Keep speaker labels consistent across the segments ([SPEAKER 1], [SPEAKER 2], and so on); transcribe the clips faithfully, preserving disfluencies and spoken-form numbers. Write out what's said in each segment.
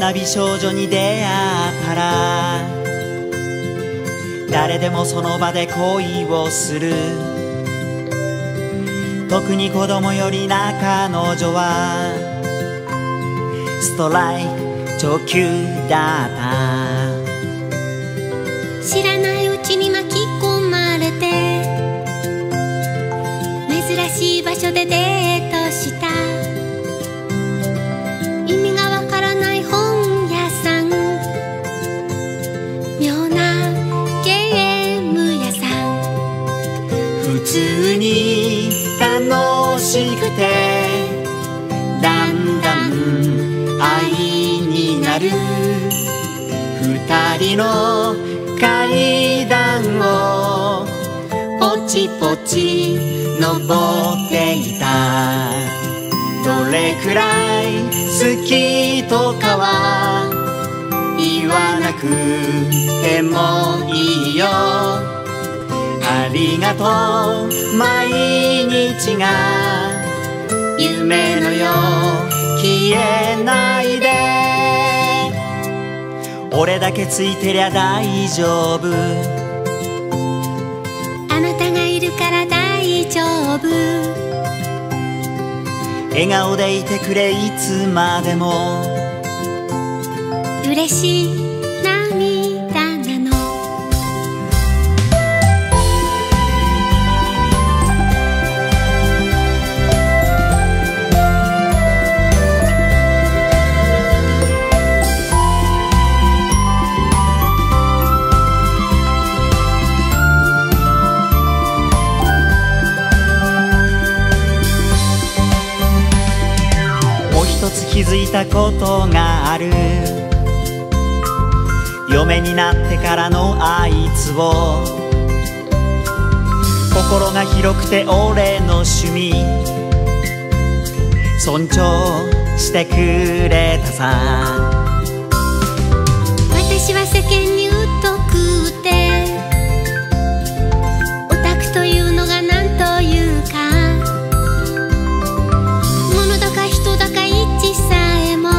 [SPEAKER 1] な美少女に出会ったら誰でもその場で恋をする。特に子供よりな彼女はストライク超級だった。
[SPEAKER 2] 知らないうちに巻き込まれて珍しい場所でデートした。意味がわからない本屋さん、妙なゲーム屋さん。
[SPEAKER 1] 普通に楽しくてだんだん愛になる。二人の階段をポチポチ登っていた。どれくらい好きとかは言わなくてもいいよ。ありがとう毎日が夢のよう消えないで。俺だけついてりゃ大丈夫。
[SPEAKER 2] あなたがいるから大丈夫。
[SPEAKER 1] 笑顔でいてくれいつまでも。
[SPEAKER 2] 嬉しい涙なの。
[SPEAKER 1] 一つ気づいたことがある。嫁になってからのあいつを心が広くて俺の趣味尊重してくれたさ。
[SPEAKER 2] 私は世間に疎くてオタクというのが何というか、物だか人だか一さえも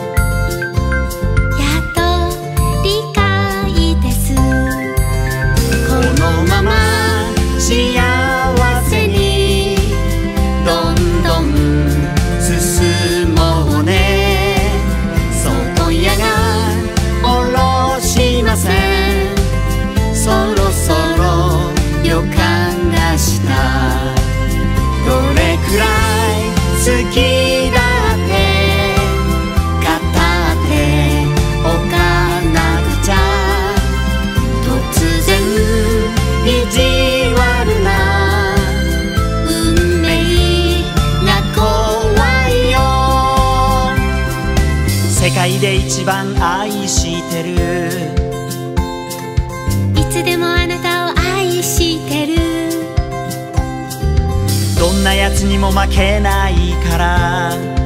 [SPEAKER 2] やっと理解です。
[SPEAKER 1] このまま幸せにどんどん進もうね。そう今夜が下ろしません。そろそろ予感がした。どれくらい好きだって語っておかなくちゃ。突然意地悪な運命が怖いよ。世界で一番愛してる。
[SPEAKER 2] いつでもあなたを愛してる。
[SPEAKER 1] どんなやつにも負けないから。